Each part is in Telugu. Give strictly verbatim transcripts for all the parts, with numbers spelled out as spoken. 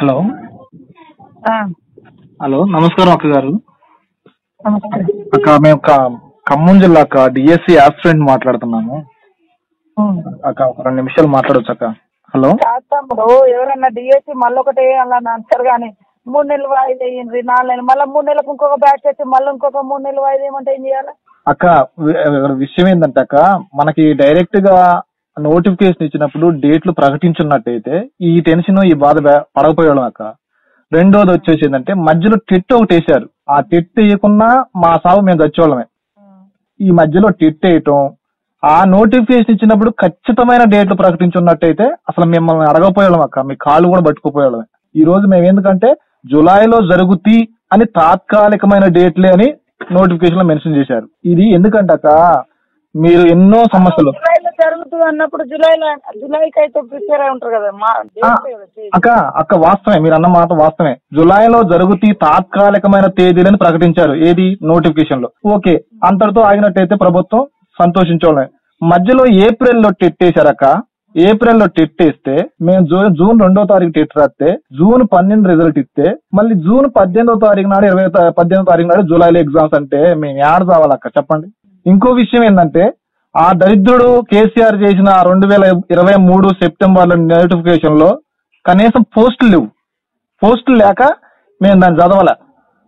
హలో ఆ, హలో నమస్కారం అక్క గారు. నమస్తే. అక్క మేము క- ఖమ్మం జిల్లా అక్క డిఎస్సి ఆస్పిరెంట్ మాట్లాడుతున్నాము. ఉమ్. అక్క ఒక రెండు నిమిషాలు మాట్లాడవచ్చు అక్క. హలో కాదు తమ్ముడు, ఎవరన్నా డిఎస్సి మళ్ళీ ఒకటి వేయాలని అంటారు కానీ మూడు నెలలు వాయిదా వేయండి, నాలుగు నెలలు మళ్ళీ మూడు నెలలకు ఇంకొక బ్యాచ్ వచ్చి మళ్ళీ ఇంకొక మూడు నెలలు వాయిదా వేయమంటే ఏం చేయాలి? అక్క వి- ఇక్కడ విషయం ఏంటంటే అక్క, మనకి డైరెక్ట్ గా నోటిఫికేషన్ ఇచ్చినప్పుడు డేట్లు ప్రకటించున్నట్టయితే ఈ టెన్షన్ ఈ బాధ బే- పడకపోయాడు అక్క. రెండోది వచ్చేసి ఏంటంటే మధ్యలో టెట్ ఒకటి వేశారు. ఆ టెట్ వేయకున్నా మా సాగు మేము గచ్చోళ్ళమే. ఈ మధ్యలో టెట్ వేయటం, ఆ నోటిఫికేషన్ ఇచ్చినప్పుడు ఖచ్చితమైన డేట్లు ప్రకటించున్నట్టయితే అసలు మిమ్మల్ని అడగపోయాం అక్క, మీ కాళ్ళు కూడా పట్టుకుపోయాళ్ళమే. ఈ రోజు మేము ఎందుకంటే జులైలో జరుగుతీ అని తాత్కాలికమైన డేట్లే అని నోటిఫికేషన్ లో మెన్షన్ చేశారు. ఇది ఎందుకంటే అక్క, మీరు ఎన్నో సమస్యలు జూలైలో జరుగుతుంది అన్నప్పుడు జూలైలో జూలైకి అయితే ప్రిపేర్ అయి ఉంటారు కదా మా ఆ, అక్క అక్క వాస్తవమే, మీరు అన్న మాట వాస్తవమే. జులైలో జరుగుతీ తాత్కాలికమైన తేదీలని ప్రకటించారు. ఏది నోటిఫికేషన్ లో. ఓకే, అంతటితో ఆగినట్టయితే ప్రభుత్వం సంతోషించోళ్ళమే. మధ్యలో ఏప్రిల్ లో టెట్ వేశారక్క. ఏప్రిల్ లో టెట్ వేస్తే మేము జూన్ జూన్ రెండో తారీఖు టెట్ రాస్తే జూన్ పన్నెండు రిజల్ట్ ఇస్తే మళ్ళీ జూన్ పద్దెనిమిదో తారీఖు నాడు ఇరవై తా- పద్దెనిమిదో తారీఖు నాడు జూలైలో ఎగ్జామ్స్ అంటే మేము ఏడ చావాలక్క చెప్పండి. ఇంకో విషయం ఏంటంటే, ఆ దరిద్రుడు కేసీఆర్ చేసిన రెండు వేల ఇరవై మూడు సెప్టెంబర్ లో నోటిఫికేషన్ లో కనీసం పోస్టులు లేవు. పోస్టులు లేక మేము దాన్ని చదవాల.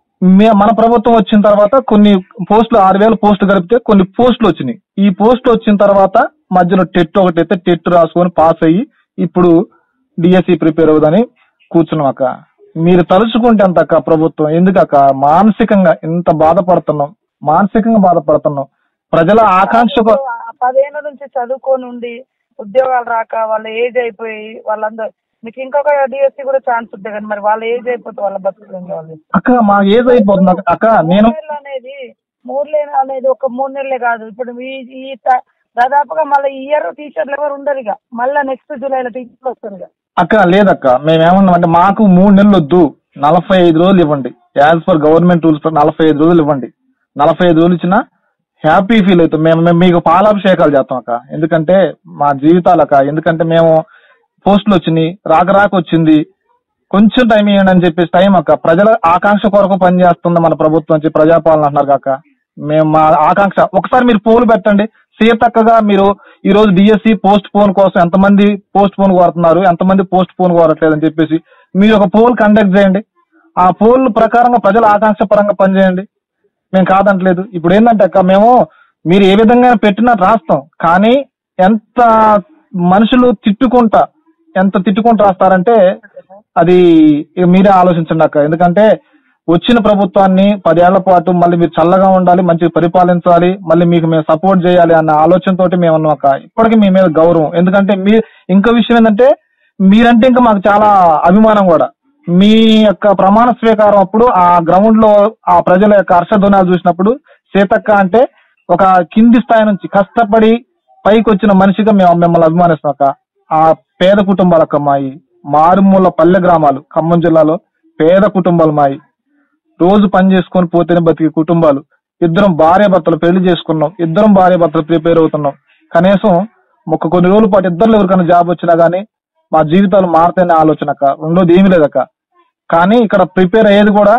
మే మన ప్రభుత్వం వచ్చిన తర్వాత కొన్ని పోస్టులు ఆరు వేల పోస్టులు కలిపితే కొన్ని పోస్టులు వచ్చినాయి. ఈ పోస్టులు వచ్చిన తర్వాత మధ్యలో టెట్ ఒకటి అయితే టెట్ రాసుకొని పాస్ అయ్యి ఇప్పుడు డిఎస్సి ప్రిపేర్ అవుదని కూర్చున్నాం అక్క. మీరు తలుచుకుంటే అంత అక్క ప్రభుత్వం ఎందుకక్క మానసికంగా ఇంత బాధపడుతున్నాం, మానసికంగా బాధపడుతున్నాం. ప్రజల ఆకాంక్ష కో- ఆ పదేళ్ళ నుంచి చదువుకొని ఉండి ఉద్యోగాలు రాక వాళ్ళ ఏజ్ అయిపోయి వాళ్ళందరూ మీకు ఇంకొక డిఎస్సి కూడా ఛాన్స్ ఉంటుంది కానీ మరి వాళ్ళ ఏజ్ అయిపోతే వాళ్ళ బతుకులు వాళ్ళు అక్క మా ఏజ్ అయిపోతుంది అక్క. అక్క నేను మూడు నెలలు అనేది మూడు నెలలు అనేది ఒక మూడు నెలలే కాదు. ఇప్పుడు ఈ ఈ త- దాదాపుగా మళ్ళీ ఈ ఇయర్ టీచర్లు ఎవరు ఉండరు ఇక. మళ్ళీ నెక్స్ట్ జూలైలో టీచర్లు వస్తారు ఇక. అక్క లేదక్క, మేమేమన్నామంటే మాకు మూడు నెలలు వద్దు, నలభై ఐదు రోజులు ఇవ్వండి. యాజ్ పర్ గవర్నమెంట్ రూల్స్ నలభై ఐదు రోజులు ఇవ్వండి. నలభై ఐదు రోజులు ఇచ్చినా హ్యాపీ ఫీల్ అవుతాం. మేము మేము మీకు పాలాభిషేకాలు చేస్తాం అక్క. ఎందుకంటే మా జీవితాలు అక్క, ఎందుకంటే మేము పోస్టులు వచ్చినాయి, రాక రాక వచ్చింది, కొంచెం టైం ఇవ్వండి అని చెప్పేసి టైం అక్క. ప్రజల ఆకాంక్ష కొరకు పనిచేస్తుంది మన ప్రభుత్వం అని చెప్పి ప్రజాపాలన అంటున్నారు కాక. మేము మా ఆకాంక్ష ఒకసారి మీరు పోలు పెట్టండి. సీతక్కగా మీరు ఈ రోజు డిఎస్సి పోస్ట్ పోన్ కోసం ఎంతమంది పోస్ట్ పోన్ కోరుతున్నారు, ఎంతమంది పోస్ట్ పోన్ కోరట్లేదు అని చెప్పేసి మీరు ఒక పోల్ కండక్ట్ చేయండి. ఆ పోల్ ప్రకారంగా ప్రజల ఆకాంక్ష పరంగా పనిచేయండి. మేము కాదంటలేదు. ఇప్పుడు ఏంటంటే అక్క, మేము మీరు ఏ విధంగా పెట్టినా రాస్తాం, కానీ ఎంత మనుషులు తిట్టుకుంటా ఎంత తిట్టుకుంటూ రాస్తారంటే అది ఇక మీరే ఆలోచించండి అక్క. ఎందుకంటే వచ్చిన ప్రభుత్వాన్ని పదేళ్ల పాటు మళ్ళీ మీరు చల్లగా ఉండాలి, మంచిగా పరిపాలించాలి, మళ్ళీ మీకు మేము సపోర్ట్ చేయాలి అన్న ఆలోచనతోటి మేము ఉన్నాం అక్క. ఇప్పటికీ మీ మీద గౌరవం. ఎందుకంటే మీ ఇంకో విషయం ఏంటంటే మీరంటే ఇంకా మాకు చాలా అభిమానం కూడా. మీ యొక్క ప్రమాణ స్వీకారం అప్పుడు ఆ గ్రౌండ్ లో ఆ ప్రజల యొక్క హర్షధ్వనాలు చూసినప్పుడు సీతక్క అంటే ఒక కింది స్థాయి నుంచి కష్టపడి పైకి వచ్చిన మనిషిగా మేము మిమ్మల్ని అభిమానిస్తాం అక్క. ఆ పేద కుటుంబాలక్క మాయి, మారుమూల పల్లె గ్రామాలు ఖమ్మం జిల్లాలో పేద కుటుంబాలు మాయి, రోజు పని చేసుకొని పోతేనే బతికే కుటుంబాలు. ఇద్దరం భార్య భర్తలు పెళ్లి చేసుకున్నాం, ఇద్దరం భార్య భర్తలు ప్రిపేర్ అవుతున్నాం. కనీసం ఒక కొన్ని రోజుల పాటు ఇద్దరు ఎవరికైనా జాబ్ వచ్చినా గానీ మా జీవితాలు మారుతాయనే ఆలోచన అక్క. రెండోది ఏమీ లేదక్క. కానీ ఇక్కడ ప్రిపేర్ అయ్యేది కూడా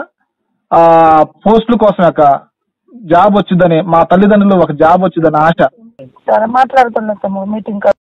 ఆ పోస్టుల కోసమే అక్క. జాబ్ వచ్చిందని మా తల్లిదండ్రులు ఒక జాబ్ వచ్చిందని ఆశ. సరే మాట్లాడుతున్నా మీటింగ్